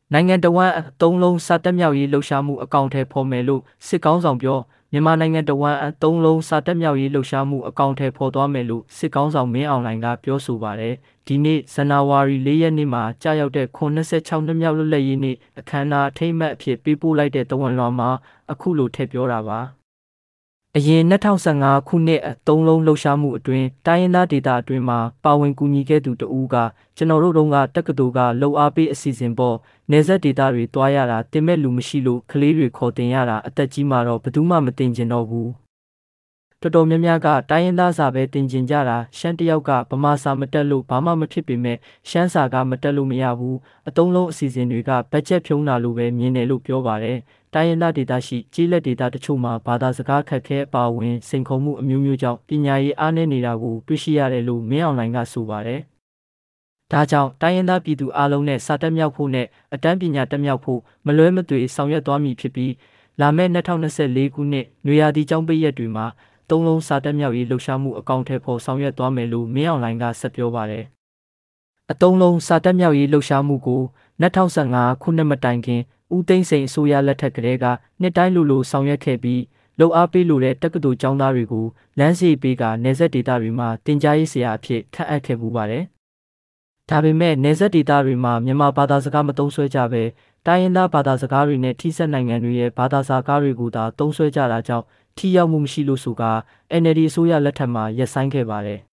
နိုင်ငံတော်ဝန်သုံးလုံးစာတက်မြောက်ရေးလှုပ်ရှားမှုအကောင့်ထဲပေါ်မယ်လို့စစ်ကောင်းဆောင်ပြောမြန်မာနိုင်ငံတော်ဝန်သုံးလုံးစာတက်မြောက်ရေးလှုပ်ရှားမှုအကောင့်ထဲပေါ်သွားမယ်လို့စစ်ကောင်းဆောင်မင်းအောင်လှိုင်ကပြောဆိုပါတယ်ဒီနေ့ဇန်နဝါရီ4ရက်နေ့မှာကြာရောက်တဲ့86နှစ်မြောက်လွတ်လပ်ရေးနေ့အခမ်းအနားအထိမ်းအမှတ်အဖြစ်ပေးပို့လိုက်တဲ့တဝန်လွှာမှာအခုလိုထည့်ပြောတာပါအရင်2015ခုနှစ်သုံးလုံးလှုပ်ရှားမှုအတွင်းတိုင်းရင်းသားဒေသအတွင်းမှာပါဝင်ကူညီခဲ့သူတဦးကကျွန်တော်တို့တုန်းကတက္ကသိုလ်ကလှုပ်အားပေးအစီအစဉ်ပေါ်နေဆက်ဒေသတွေတွားရတာတင်မဲ့လူမရှိလို့ကလေးတွေခေါ်တင်ရတာအသက်ကြီးမှတော့ဘယ်သူမှမတင်ကျင်တော့ဘူးတော်တော်များများကတိုင်းရင်းသားစာပဲတင်ကျင်ကြတာရှမ်းတယောက်ကဗမာစာမတက်လို့ဘာမှမဖြစ်ပေမဲ့ရှမ်းစာကမတက်လို့မရဘူးအသုံးလုံးအစီအစဉ်တွေကဘတ်ဂျက်ဖြုံးတာလို့ပဲမြင်တယ်လို့ပြောပါတယ်တိုင်းရင်းသားဒေသရှိကျေးလက်ဒေသတချို့မှာဘာသာစကားခက်ခဲအပါအဝင်စိန်ခေါ်မှုအမျိုးမျိုးကြောင့်ပညာရေးအားနည်းနေတာကိုတွေ့ရှိရတယ်လို့မင်းအောင်လှိုင်ကဆိုပါတယ်ဒါကြောင့်တိုင်းရင်းသားပြည်သူအလုံးနဲ့စာတက်မြောက်ဖို့နဲ့အတန်းပညာတက်မြောက်ဖို့မလွဲမသွေဆောင်ရွက်သွားမည်ဖြစ်ပြီးလာမယ့်2024ခုနှစ်နွေရာသီကျောင်းပိတ်ရက်တွေမှာသုံးလုံးစာတက်မြောက်ရေးလှုပ်ရှားမှုအကောင့်ထဲပေါ်ဆောင်ရွက်သွားမယ်လို့မင်းအောင်လှိုင်ကဆက်ပြောပါတယ်အသုံးလုံးစာတက်မြောက်ရေးလှုပ်ရှားမှုကို2015ခုနှစ်မတိုင်ခင်ဦးသိန်းစိန်အစိုးရလက်ထက်ကတည်းကနှစ်တိုင်းလိုဆောင်ရွက်ခဲ့ပြီးလှုပ်အားပေးလိုတဲ့တက္ကသိုလ်ကျောင်းသားတွေကိုလမ်းစီပေးကနေဆက်ဒေတာတွေမှာတင်ကြားရေးဆရာအဖြစ်ခန့်အပ်ခဲ့ပူပါတယ်ဒါပေမဲ့နေဆက်ဒေတာတွေမှာမြန်မာဘာသာစကားမသုံးစွဲကြဘဲတိုင်းရင်းသားဘာသာစကားတွေနဲ့ထိစပ်နိုင်ငံတွေရဲ့ဘာသာစကားတွေကိုသာသုံးစွဲကြတာကြောင့်ထိရောက်မှုမရှိလို့ဆိုက NLD အစိုးရလက်ထက်မှာရပ်ဆိုင်းခဲ့ပါတယ်